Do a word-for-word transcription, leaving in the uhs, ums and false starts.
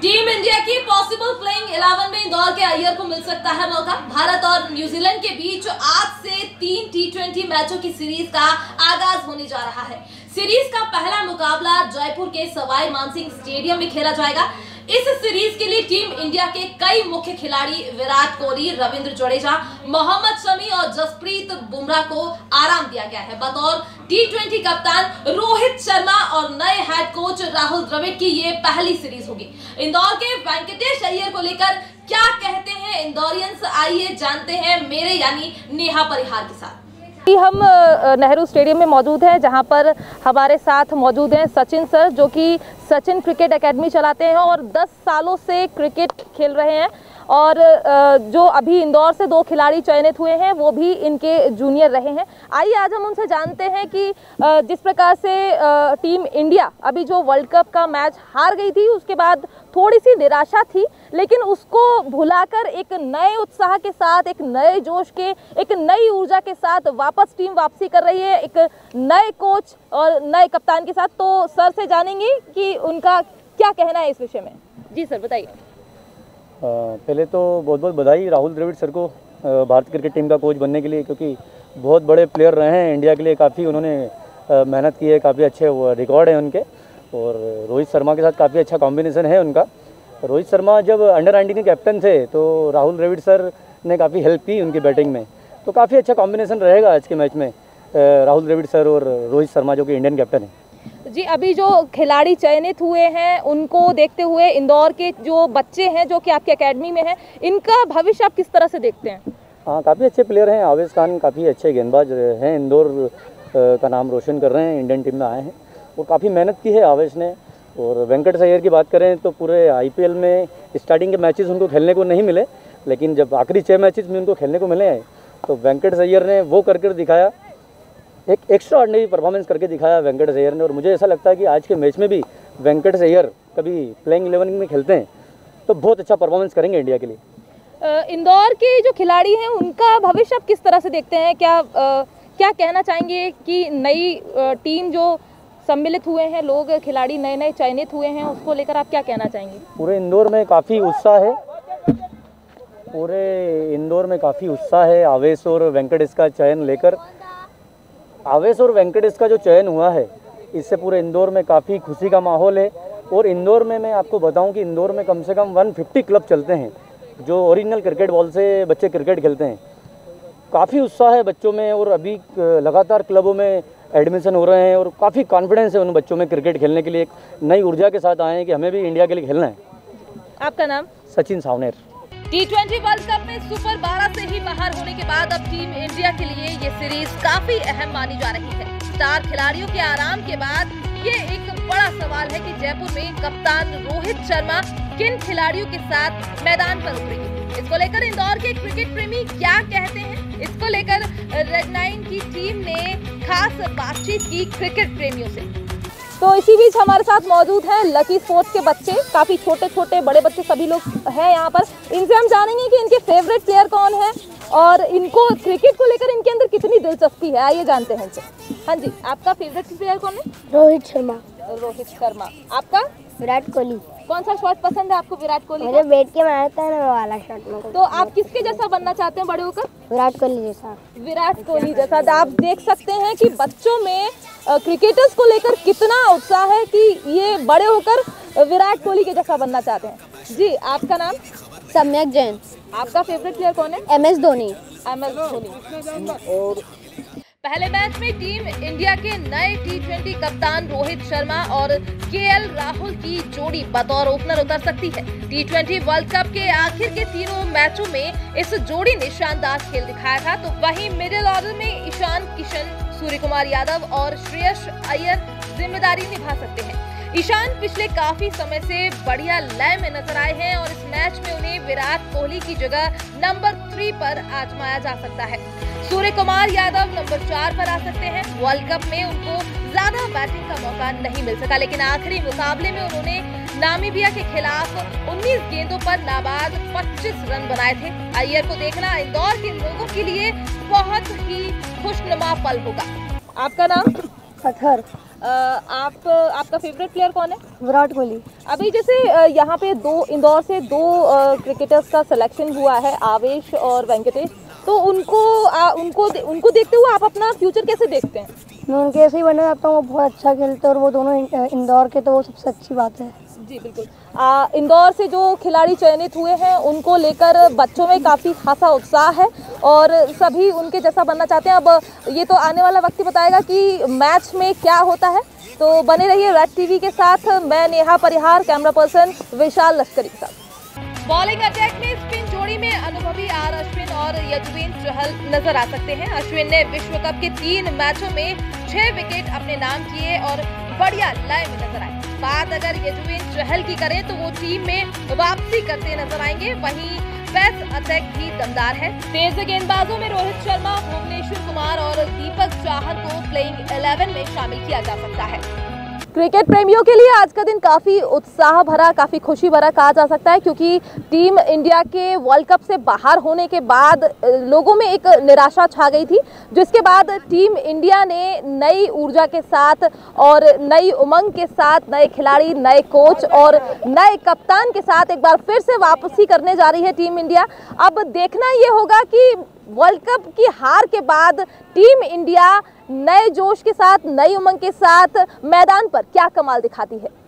Team India की possible playing eleven में इंदौर के अय्यर को मिल सकता है मौका। भारत और न्यूजीलैंड के बीच आज से तीन टी ट्वेंटी मैचों की सीरीज का आगाज होने जा रहा है। सीरीज का पहला मुकाबला जयपुर के सवाई मानसिंह स्टेडियम में खेला जाएगा। इस सीरीज के लिए टीम इंडिया के कई मुख्य खिलाड़ी विराट कोहली, रविंद्र जडेजा, मोहम्मद शमी और जसप्रीत बुमराह को आराम दिया गया है। बतौर टी ट्वेंटी कप्तान रोहित शर्मा और नए हेड कोच राहुल द्रविड़ की ये पहली सीरीज होगी। इंदौर के वेंकटेश अय्यर को लेकर क्या कहते हैं इंदौरियंस, आइए जानते हैं मेरे यानी नेहा परिहार के साथ। हम नेहरू स्टेडियम में मौजूद हैं, जहां पर हमारे साथ मौजूद हैं सचिन सर, जो कि सचिन क्रिकेट एकेडमी चलाते हैं और दस सालों से क्रिकेट खेल रहे हैं। और जो अभी इंदौर से दो खिलाड़ी चयनित हुए हैं वो भी इनके जूनियर रहे हैं। आइए आज हम उनसे जानते हैं कि जिस प्रकार से टीम इंडिया अभी जो वर्ल्ड कप का मैच हार गई थी, उसके बाद थोड़ी सी निराशा थी, लेकिन उसको भुलाकर एक नए उत्साह के साथ, एक नए जोश के, एक नई ऊर्जा के साथ वापस टीम वापसी कर रही है, एक नए कोच और नए कप्तान के साथ। तो सर से जानेंगे कि उनका क्या कहना है इस विषय में। जी सर, बताइए। पहले तो बहुत बहुत बधाई राहुल द्रविड़ सर को भारतीय क्रिकेट टीम का कोच बनने के लिए, क्योंकि बहुत बड़े प्लेयर रहे हैं इंडिया के लिए, काफ़ी उन्होंने मेहनत की है, काफ़ी अच्छे रिकॉर्ड हैं उनके। और रोहित शर्मा के साथ काफ़ी अच्छा कॉम्बिनेशन है उनका। रोहित शर्मा जब अंडर नाइनटीन के कैप्टन थे तो राहुल द्रविड़ सर ने काफ़ी हेल्प की उनकी बैटिंग में, तो काफ़ी अच्छा कॉम्बिनेशन रहेगा आज के मैच में राहुल द्रविड़ सर और रोहित शर्मा जो कि इंडियन कैप्टन है। जी, अभी जो खिलाड़ी चयनित हुए हैं उनको देखते हुए इंदौर के जो बच्चे हैं जो कि आपकी एकेडमी में हैं, इनका भविष्य आप किस तरह से देखते हैं? हाँ, काफ़ी अच्छे प्लेयर हैं। आवेश खान काफ़ी अच्छे गेंदबाज हैं, इंदौर का नाम रोशन कर रहे हैं, इंडियन टीम में आए हैं और काफ़ी मेहनत की है आवेश ने। और वेंकटेश अय्यर की बात करें तो पूरे आईपीएल में स्टार्टिंग के मैचेस उनको खेलने को नहीं मिले, लेकिन जब आखिरी छः मैचेस में उनको खेलने को मिले हैं तो वेंकटेश अय्यर ने वो करके दिखाया, एक एक्स्ट्रा ऑर्डिनरी परफॉर्मेंस करके दिखाया वेंकटेश अय्यर ने। और मुझे ऐसा लगता है कि आज के मैच में भी वेंकटेश अय्यर कभी प्लेइंग इलेवन में खेलते हैं तो बहुत अच्छा परफॉर्मेंस करेंगे इंडिया के लिए। इंदौर के जो खिलाड़ी हैं उनका भविष्य आप किस तरह से देखते हैं? क्या आ, क्या कहना चाहेंगे कि नई टीम जो सम्मिलित हुए हैं, लोग खिलाड़ी नए नए चयनित हुए हैं, उसको लेकर आप क्या कहना चाहेंगे? पूरे इंदौर में काफ़ी उत्साह है, पूरे इंदौर में काफ़ी उत्साह है। आवेश और वेंकटेश का चयन लेकर, आवेश और वेंकटेश का जो चयन हुआ है, इससे पूरे इंदौर में काफ़ी खुशी का माहौल है। और इंदौर में मैं आपको बताऊं कि इंदौर में कम से कम एक सौ पचास क्लब चलते हैं जो ओरिजिनल क्रिकेट बॉल से बच्चे क्रिकेट खेलते हैं। काफ़ी उत्साह है बच्चों में और अभी लगातार क्लबों में एडमिशन हो रहे हैं और काफ़ी कॉन्फिडेंस है उन बच्चों में क्रिकेट खेलने के लिए। एक नई ऊर्जा के साथ आए हैं कि हमें भी इंडिया के लिए खेलना है। आपका नाम? Sachin Savner. T twenty World Cup में सुपर बारह से ही बाहर होने के बाद अब टीम इंडिया के लिए ये सीरीज काफी अहम मानी जा रही है। स्टार खिलाड़ियों के आराम के बाद ये एक बड़ा सवाल है कि जयपुर में कप्तान रोहित शर्मा किन खिलाड़ियों के साथ मैदान पर उतरेंगे। इसको लेकर इंदौर के क्रिकेट प्रेमी क्या कहते हैं, इसको लेकर रेड नाइन की टीम ने खास बातचीत की क्रिकेट प्रेमियों से। तो इसी बीच हमारे साथ मौजूद हैं लकी स्पोर्ट्स के बच्चे, काफ़ी छोटे छोटे बड़े बच्चे सभी लोग हैं यहाँ पर। इनसे हम जानेंगे कि इनके फेवरेट प्लेयर कौन है और इनको क्रिकेट को लेकर इनके अंदर कितनी दिलचस्पी है, आइए जानते हैं इनसे। हाँ जी, आपका फेवरेट प्लेयर कौन है? रोहित शर्मा। रोहित शर्मा। आपका? विराट कोहली। कौन सा शॉट पसंद है आपको विराट कोहली? मुझे बैठ के मारता है ना वो वाला शॉट में। तो आप किसके जैसा बनना चाहते हैं बड़े होकर? विराट कोहली जैसा। विराट कोहली जैसा। आप देख सकते हैं कि बच्चों में क्रिकेटर्स को लेकर कितना उत्साह है कि ये बड़े होकर विराट कोहली के जैसा बनना चाहते हैं। जी, आपका नाम? सम्यक जैन। आपका फेवरेट प्लेयर कौन है? M S Dhoni. M S Dhoni. और पहले मैच में टीम इंडिया के नए टी ट्वेंटी कप्तान रोहित शर्मा और केएल राहुल की जोड़ी बतौर ओपनर उतर सकती है। टी ट्वेंटी वर्ल्ड कप के आखिर के तीनों मैचों में इस जोड़ी ने शानदार खेल दिखाया था। तो वहीं मिडिल ऑर्डर में ईशान किशन, सूर्य कुमार यादव और श्रेयस अय्यर जिम्मेदारी निभा सकते हैं। ईशान पिछले काफी समय से बढ़िया लय में नजर आए हैं और इस मैच में उन्हें विराट कोहली की जगह नंबर थ्री पर आजमाया जा सकता है। सूर्य कुमार यादव नंबर चार पर आ सकते हैं। वर्ल्ड कप में उनको ज्यादा बैटिंग का मौका नहीं मिल सका, लेकिन आखिरी मुकाबले में उन्होंने नामीबिया के खिलाफ उन्नीस गेंदों पर नाबाद पच्चीस रन बनाए थे। अय्यर को देखना इंदौर के लोगों के लिए बहुत ही खुशनुमा पल होगा। आपका नाम? फखर। आप आपका फेवरेट प्लेयर कौन है? विराट कोहली। अभी जैसे अ, यहाँ पे दो इंदौर से दो अ, क्रिकेटर्स का सिलेक्शन हुआ है, आवेश और वेंकटेश, तो उनको आ, उनको उनको देखते हुए आप अपना फ्यूचर कैसे देखते हैं? मैं उनके ऐसे ही बनना चाहता हूँ, वो बहुत अच्छा खेलते हैं और वो दोनों इन- इंदौर के, तो वो सबसे अच्छी बात है। जी बिल्कुल। आ, इंदौर से जो खिलाड़ी चयनित हुए हैं उनको लेकर बच्चों में काफ़ी खासा उत्साह है और सभी उनके जैसा बनना चाहते हैं। अब ये तो आने वाला वक्त ही बताएगा कि मैच में क्या होता है, तो बने रहिए रेड टीवी के साथ। मैं नेहा परिहार, कैमरा पर्सन विशाल लश्करी के साथ। बॉलिंग अटैक में स्पिन जोड़ी में अनुभवी आर अश्विन और यजुवेंद्र चहल नजर आ सकते हैं। अश्विन ने विश्व कप के तीन मैचों में छह विकेट अपने नाम किए और बढ़िया लय में नजर आए। बात अगर यजुवेंद्र चहल की करें तो वो टीम में वापसी करते नजर आएंगे। वहीं पेस अटैक भी दमदार है। तेज गेंदबाजों में रोहित शर्मा, भुवनेश्वर कुमार और दीपक चाहर को प्लेइंग इलेवन में शामिल किया जा सकता है। क्रिकेट प्रेमियों के लिए आज का दिन काफ़ी उत्साह भरा, काफ़ी खुशी भरा कहा जा सकता है, क्योंकि टीम इंडिया के वर्ल्ड कप से बाहर होने के बाद लोगों में एक निराशा छा गई थी, जिसके बाद टीम इंडिया ने नई ऊर्जा के साथ और नई उमंग के साथ, नए खिलाड़ी, नए कोच और नए कप्तान के साथ एक बार फिर से वापसी करने जा रही है टीम इंडिया। अब देखना ये होगा कि वर्ल्ड कप की हार के बाद टीम इंडिया नए जोश के साथ, नई उमंग के साथ मैदान पर क्या कमाल दिखाती है।